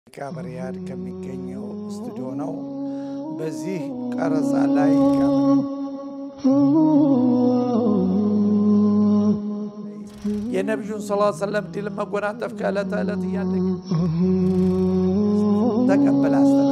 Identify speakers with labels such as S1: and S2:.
S1: كامريات كميكينيو استوديو ነው በዚህ ቀረጻ ላይ የነብዩን ሰለላሁ ዐለይሂ ወሰለም ዲል መጎናጸፍ ከዕለት ዕለት ያደገ ተቀበላስተ